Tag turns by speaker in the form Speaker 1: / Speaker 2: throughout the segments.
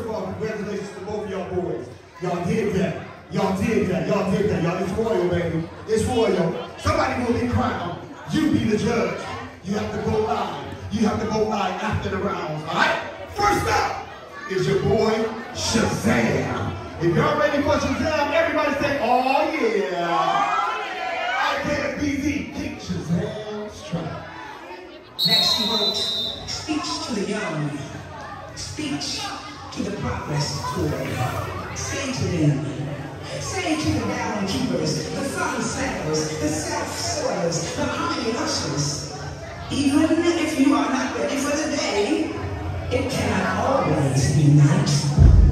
Speaker 1: of all, congratulations to both of y'all boys. Y'all did that. Y'all did that. Y'all did that. Y'all, it's royal, baby. It's royal. Somebody will be crowned. You be the judge. You have to go live. You have to go live after the rounds. All right? First up is your boy, Shazam. If y'all ready for Shazam, everybody say, oh yeah. Oh yeah. I can't be the King Shazam's track.
Speaker 2: Next he wrote, speech to the young, speech to the progress poor. Say to them, say to the down keepers, the fun slackers, the self-soilers, the harmony ushers. Even if you are not ready for the day, it cannot always be night.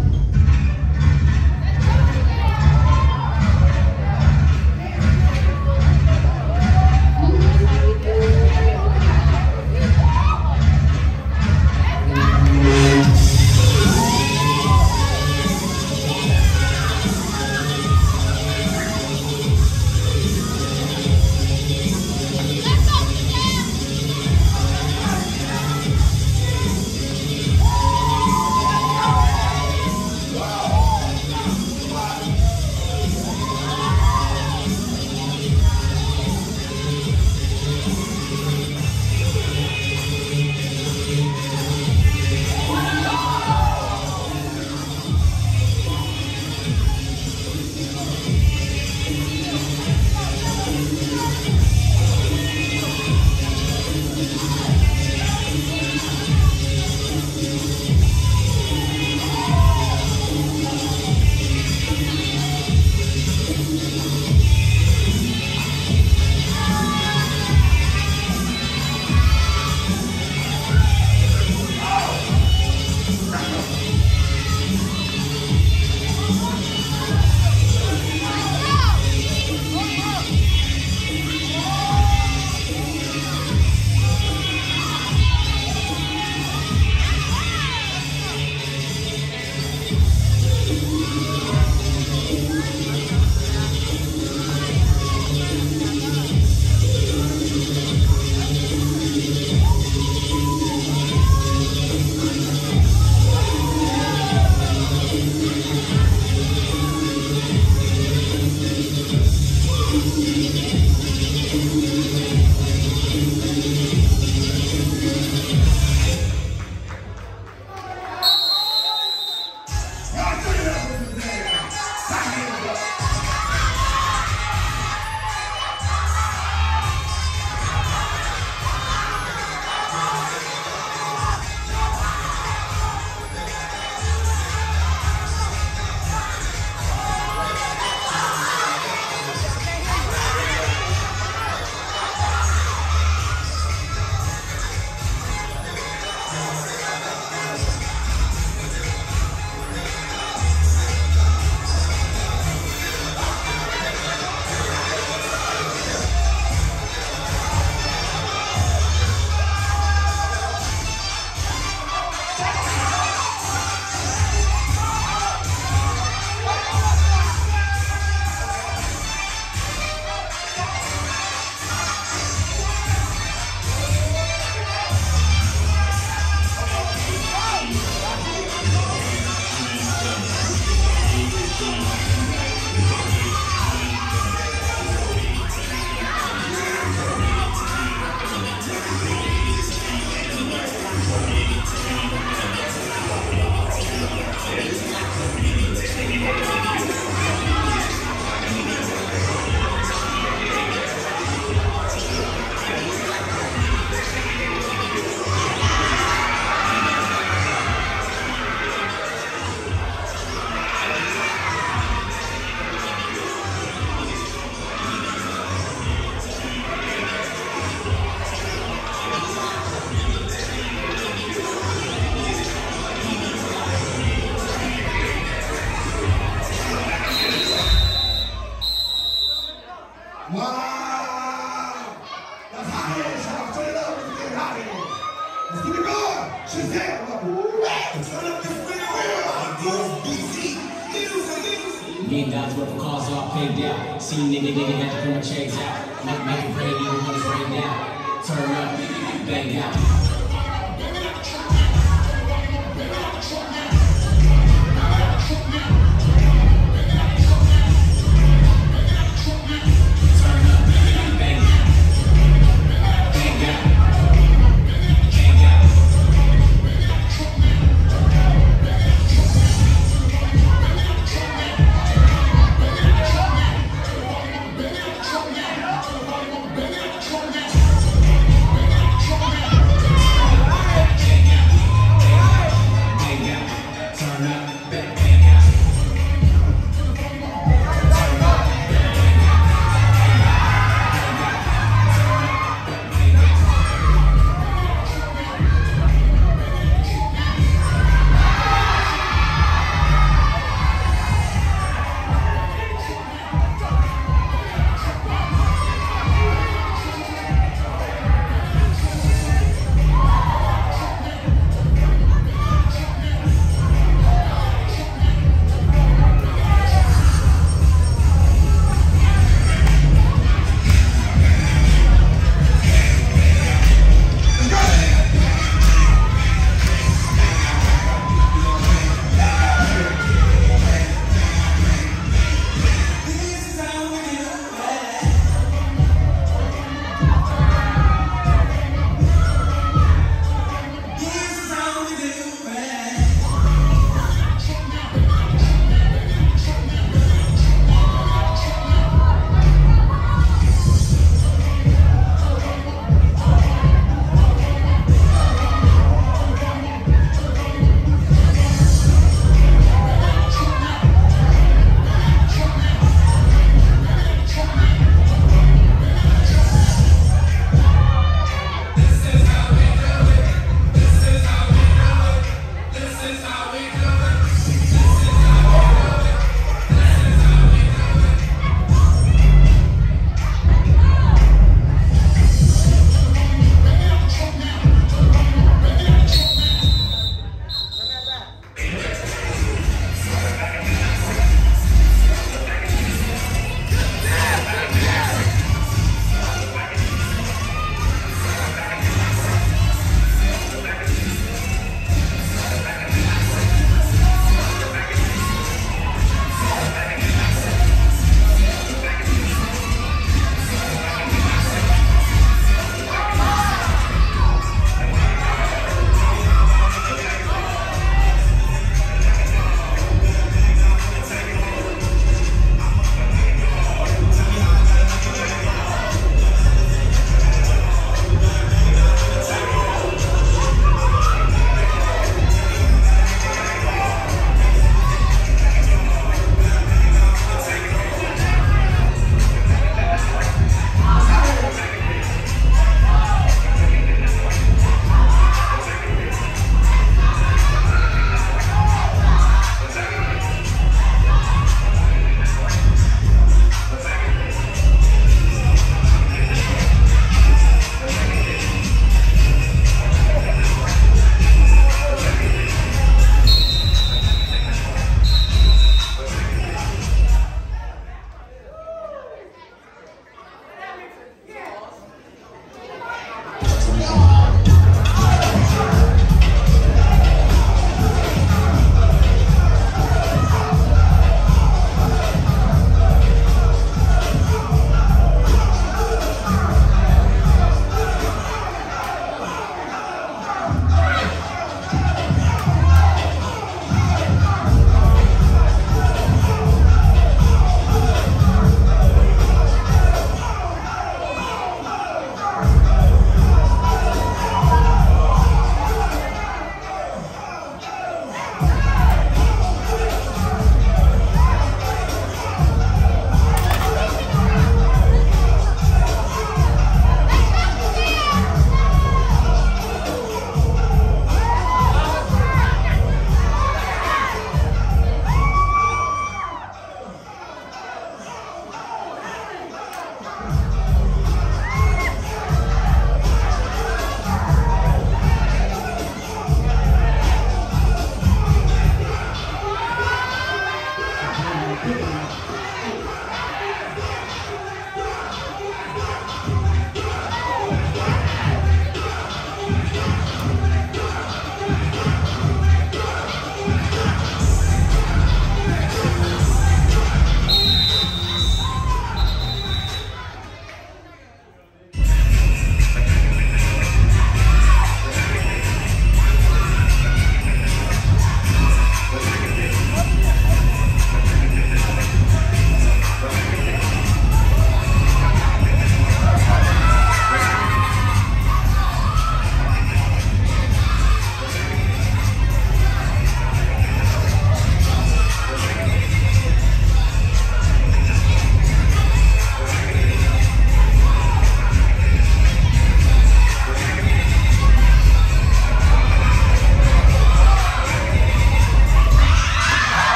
Speaker 3: Getting down to what cars all paid out. See nigga got to pull my chains out. Make it rain, even when it's rain down. Turn up, bang out.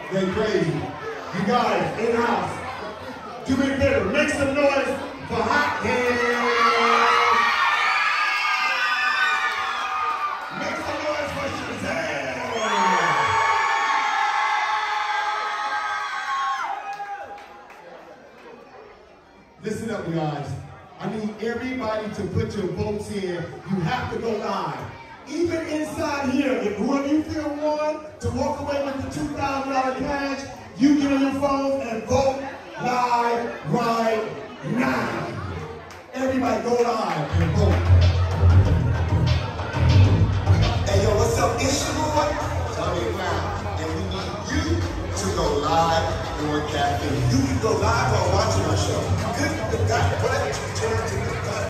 Speaker 1: They crazy. You guys in the house. Do me a favor. Make some noise for Hot Hands. Make some noise for Shazam. Listen up, you guys. I need everybody to put your votes in. You have to go live. Even inside here, if whoever you feel won to walk away with the $2,000 cash, you get on your phone and vote live right now. Everybody go live and vote.
Speaker 4: Hey yo, what's up? It's your boy, Tommy Brown, and we need you to go live on Caffeine. You can go live while watching our show. Good, what? Turn to